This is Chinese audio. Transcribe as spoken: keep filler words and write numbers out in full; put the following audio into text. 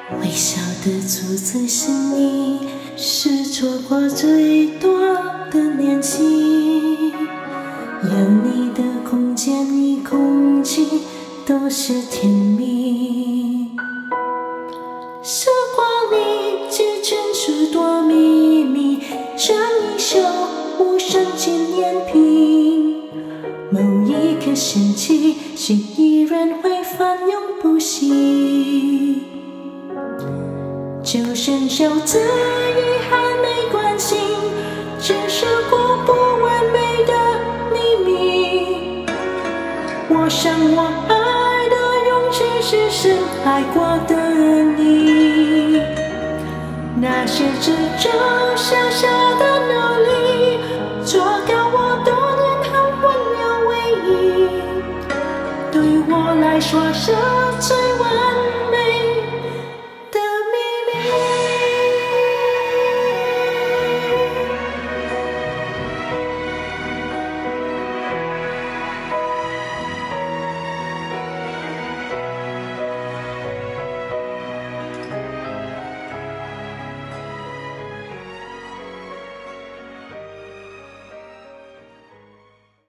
微笑的出自心意，是错过最多的年纪。有你的空间与空气都是甜蜜。时光里只存许多秘密，这一首无声纪念品。某一刻想起，心依然会翻涌不息。就算笑自遗憾没关系，只是过不完美的秘密。我想我爱的勇气是深爱过的你，那些只剩小小的努力，做到我多年很温柔唯一，对我来说是最完